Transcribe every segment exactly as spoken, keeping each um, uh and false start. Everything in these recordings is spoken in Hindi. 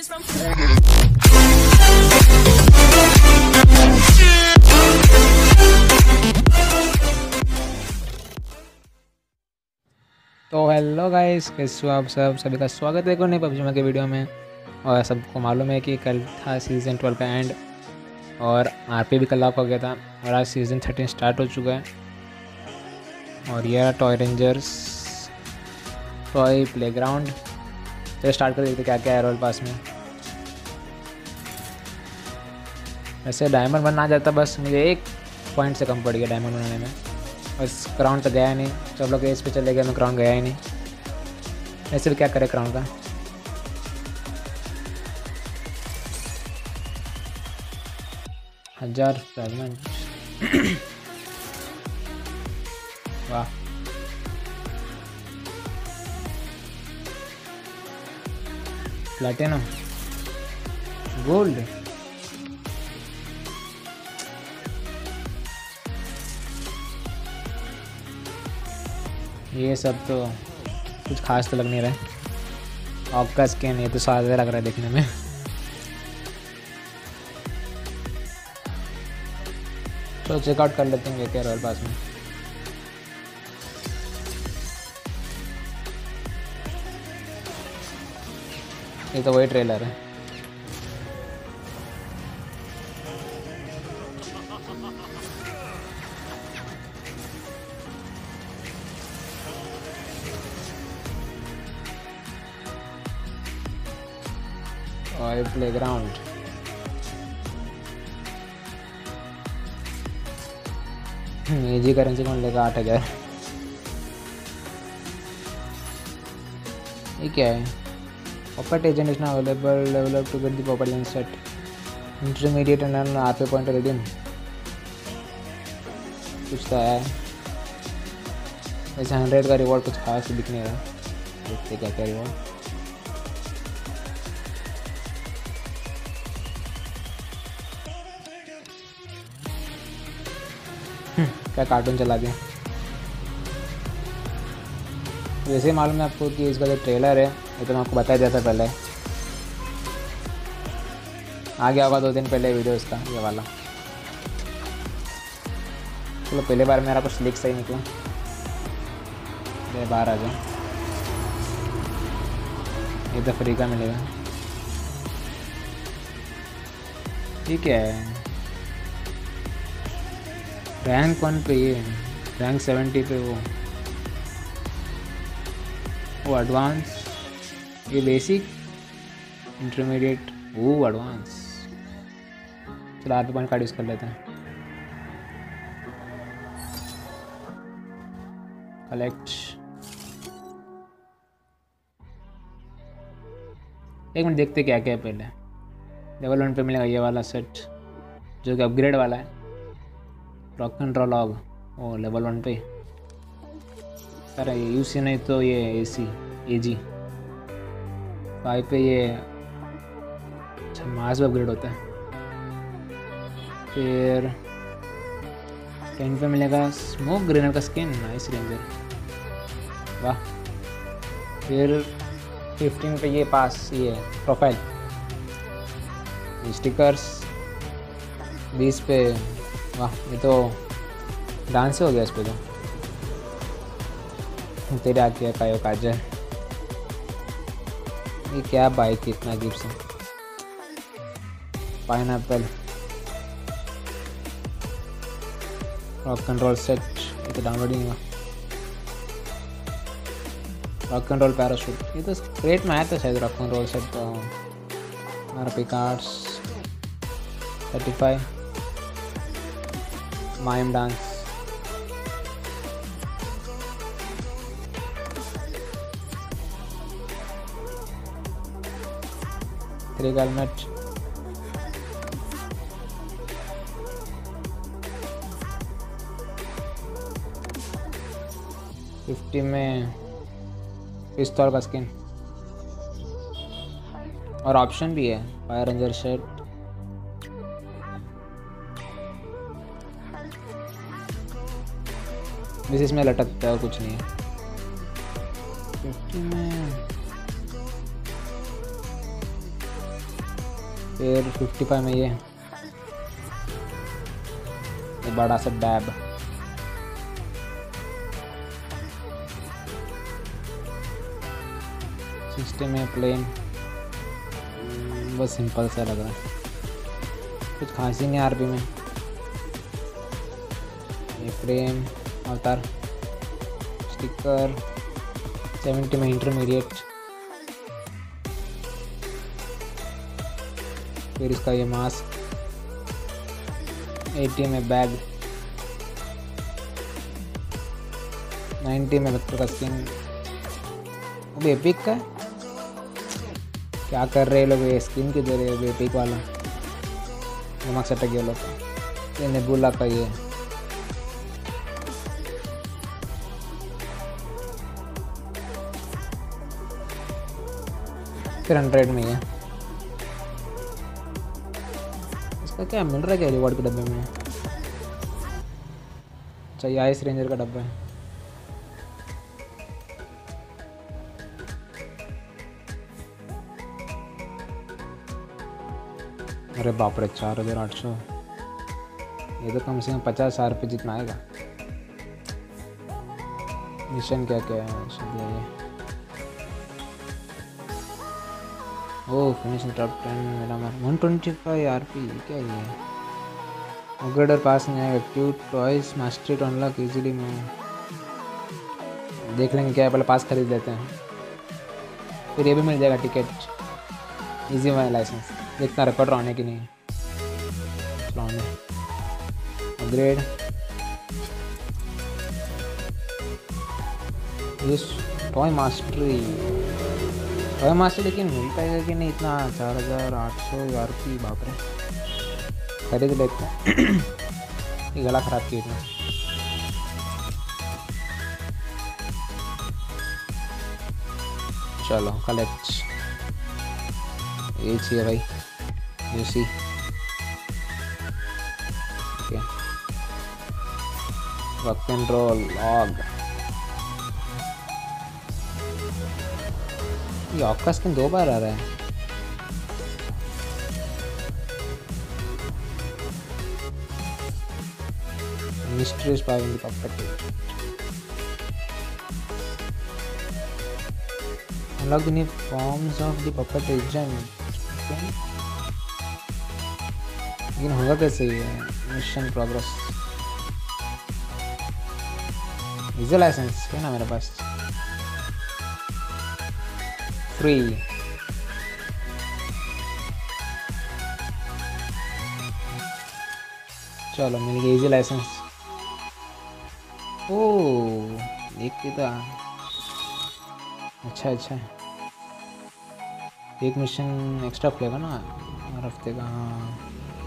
तो हेलो गाइस, कैसे हो आप सब? सभी का स्वागत है एक और नई पबजी के वीडियो में। और सबको मालूम है कि कल था सीज़न ट्वेल्व का एंड और आरपी भी कल लॉक हो गया था और आज सीज़न थर्टीन स्टार्ट हो चुका है। और यह टॉय रेंजर्स टॉय प्लेग्राउंड। तो स्टार्ट कर देखते क्या क्या है रॉयल पास में। वैसे डायमंड बनना जाता, बस मुझे एक पॉइंट से कम पड़ गया डायमंड बनाने में। बस क्राउन तो गया नहीं, सब लोग एज पे चले गए, मैं क्राउन गया ही नहीं। ऐसे भी क्या करे क्राउन का। हजार फ्रैगमेंट वाह। प्लैटिनम, गोल्ड, ये सब तो कुछ खास तो लग नहीं रहा है। आपका स्किन ये तो सादा लग रहा है देखने में। तो चेकआउट कर लेते हैं क्या रॉयल पास में। ये तो वही ट्रेलर है। और प्लेग्राउंड इजी करेंसी कौन लेगा? आठ हजार। ये क्या है? Puppet agent is not available, level up to get the puppet lens set, intermediate and RP point redeem. कुछ तो है वैसे। हंड्रेड का रिवॉर्ड कुछ खास दिख नहीं रहा, देखते क्या क्या रिवॉर्ड। क्या कार्टून चला दिया। वैसे मालूम है आपको कि इसका जो ट्रेलर है ये तो मैं आपको बताया जाता पहले, आ गया होगा दो दिन पहले वीडियो इसका, ये वाला। चलो पहले बार मेरा कुछ लीक सही निकला। ये बाहर आ जाए, ये तो फ्री का मिलेगा। ठीक है, रैंक वन पे ये, रैंक सेवेंटी पे वो वो एडवांस, ये बेसिक, इंटरमीडिएट, वो एडवांस। चलो आरपी पॉइंट कार्ड यूज़ कर लेते हैं। कलेक्ट, एक मिनट देखते क्या क्या है पहले। लेवल वन पे मिलेगा ये वाला सेट जो कि अपग्रेड वाला है। Rock and roll log, oh level one पे। अरे ये यूसी नहीं तो ये एसी एजी। फाइव पे ये अच्छा मास भी अपग्रेड होता है। फिर टेन पे मिलेगा स्मोक ग्रेनेड का स्किन, नाइस रेंजर, वाह। फिर फिफ्टीन पे ये पास, ये प्रोफाइल स्टिकर्स। बीस पे वाह, ये तो डांस हो गया इस पे तो। तेरे आ गया कायो काजर। ये क्या बाइक इतना अजीब सा। पाइनएप्पल, रॉक कंट्रोल सेट, ये तो डाउनलोडिंग हुआ। रॉक कंट्रोल पैराशूट, ये तो क्रेट में आया था शायद। Rock control set, RP cards, thirty five mime dance, three helmet, fifty में पिस्तौल का स्किन और ऑप्शन भी है फायर रेंजर शर्ट। बस इसमें लटकता है, कुछ नहीं है। फिफ्टी में फिर फिफ्टी फाइव में ये एक बड़ा सा डैब, सिक्सटी में प्लेन, बस सिंपल सा लग रहा है, कुछ खास ही नहीं आरपी में। ये फ्रेम अवतार स्टिकर, सेवेंटी में इंटरमीडिएट, फिर इसका ये मास्क, एटी में बैग, नाइन्टी में बच्चों का स्किन। अब एपिक का क्या कर रहे हैं लोग, ये स्किन की दे रहे हैं एपिक वाला, दिमाग सटक गया लोग का। ये नेबुला का ये फिर हंड्रेड में है। इसका क्या मिल रहा है क्या रिवॉर्ड के डब्बे में? अच्छा ये आइस रेंजर का डब्बा है। अरे बाप रे, चार हज़ार आठ सौ, ये तो कम से कम पचास हज़ार रुपये जितना आएगा। मिशन क्या क्या है? मिशन क्या है? ओह फिनिश टॉप टेन मेरा वन ट्वेंटी फाइव आरपी, क्या ये? अपग्रेडर पास नहीं आएगा, cute toys mastery to unlock easily में। देख लेंगे क्या है, पहले पास खरीद लेते हैं, फिर ये भी मिल जाएगा टिकट, इजी वाला लाइसेंस। देखता रिकॉर्ड आने की नहीं, upgrade toy mastery, toy mastery लेकिन मिलता है कि नहीं इतना? चार हज़ार आठ सौ आर पी, बाप रे, खरीद लेते हैं। ये गला खराब की इतना। चलो कलेक्ट, ये चाहिए भाई, UC okay, rock and roll log. ये ऑफ का स्किन दो बार आ रहा है। Mystery power puppet, unlock the new forms of the puppet agent। लेकिन होगा कैसे ये? मिशन प्रोग्रेस, इजी लाइसेंस है ना मेरे पास, फ्री। चलो मिल गया इजी लाइसेंस। ओह एक कितना अच्छा अच्छा, एक मिशन एक्स्ट्रा खुलेगा ना हर हफ्ते का। हाँ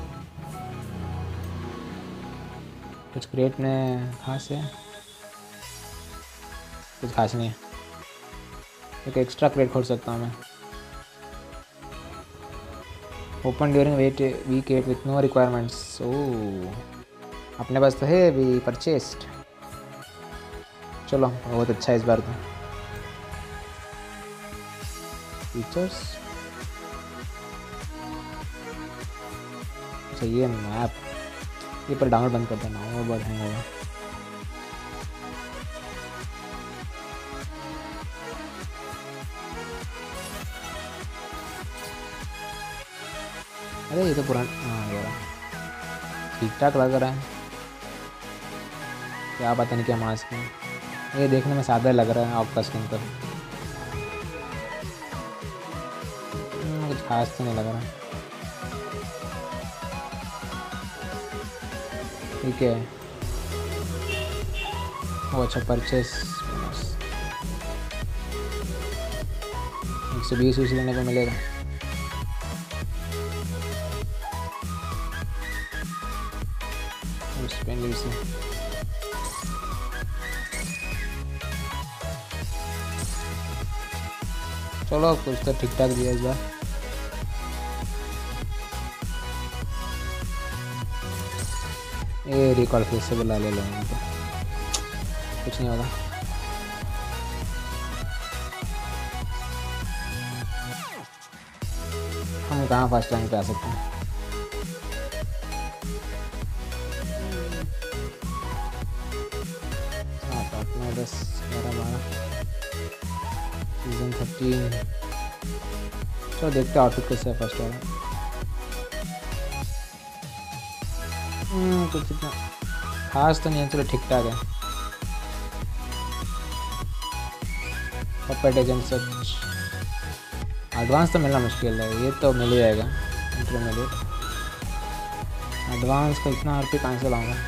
कुछ क्रिएट में खास है, कुछ खास नहीं है, एक एक्स्ट्रा क्रिएट खोल सकता हूँ मैं। Open during wait week at with no requirements. Oh अपने पास तो है अभी परचेस्ड। चलो बहुत अच्छा है इस बार तो। फीचर्स अच्छा ये मैप, ये पर डाउनलोड बंद कर देना, वो बहुत हैंग होगा। अरे ये तो पुराना, हाँ यार ठीक ठाक लग रहा है, क्या पता नहीं क्या मास्क है। ये देखने में सादा लग रहा है आपका स्किन तो, कुछ खास तो नहीं लग रहा। ठीक है वो अच्छा परचेस एक सौ बीस उसी लेने को मिलेगा। से चलो कुछ तो ठीक ठाक दिया इस बार। ये रिकॉल फिर से बुला ले लो, तो कुछ नहीं होगा। हम कहाँ फर्स्ट रैंक पे आ सकते हैं। सात आठ नौ दस ग्यारह बारह सीजन थर्टीन। चलो देखते हैं आउटफिट कैसे है फर्स्ट वाला। कुछ इतना खास तो नहीं है, चलो ठीक ठाक है। पपेट एजेंट सच एडवांस तो मिलना मुश्किल है, ये तो मिल ही जाएगा इंटरमीडिएट। एडवांस का इतना आरपी कहाँ से लाऊंगा।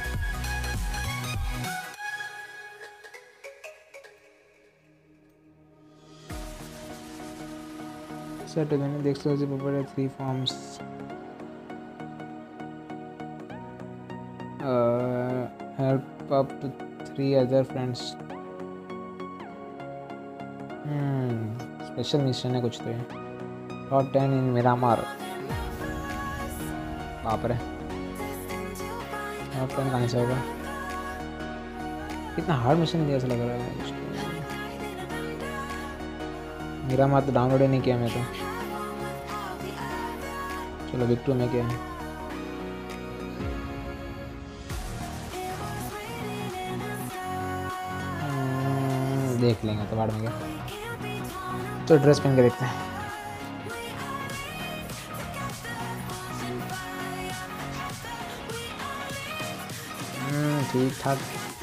सेट मैंने देख सकते puppet three forms. Help up to three other friends. Special mission है कुछ तो ये। Top ten in Miramar. बाप रे, टॉप टेन कहाँ से होगा। कितना हार्ड मिशन दिया ऐसा लग रहा है। मिरामार तो डाउनलोड ही नहीं किया मैं तो। चलो विक्टू में क्या है। देख लेंगे तो बाद में क्या। तो ड्रेस पहन के देखते हैं। ठीक ठाक।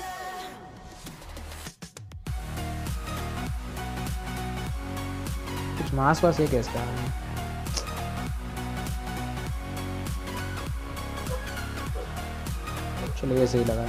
कुछ मास वास है क्या इसका। चलो ये सही लगा।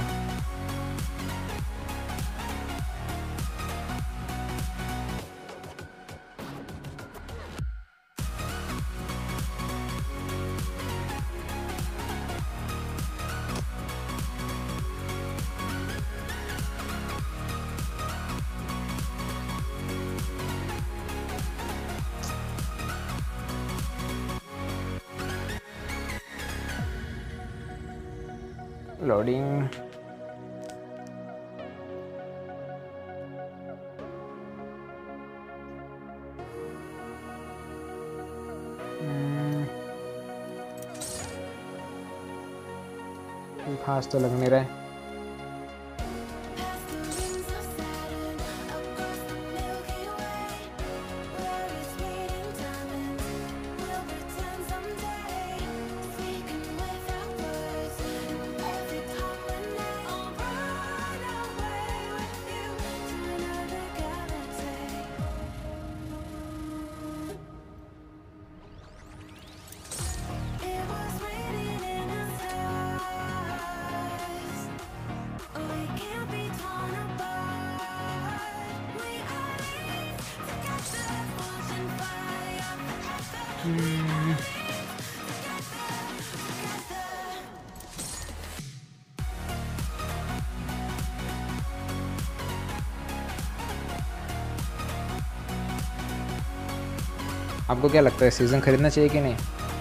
लोडिंग। खास तो लग नहीं रहा है। आपको क्या लगता है सीज़न खरीदना चाहिए कि नहीं।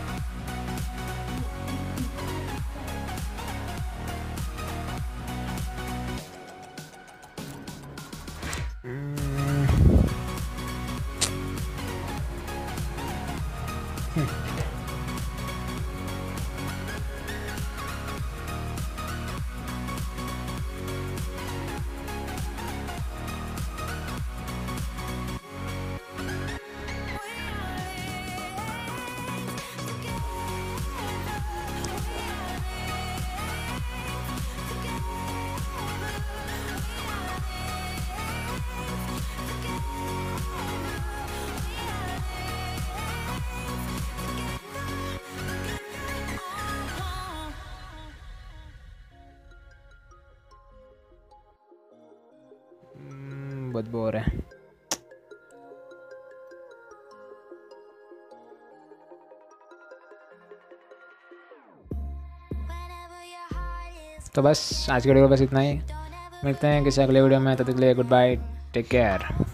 बदबू हो रहा है। तो बस आज के वीडियो बस इतना ही। मिलते हैं किसी अगले वीडियो में, तब तक के लिए गुड बाय, टेक केयर।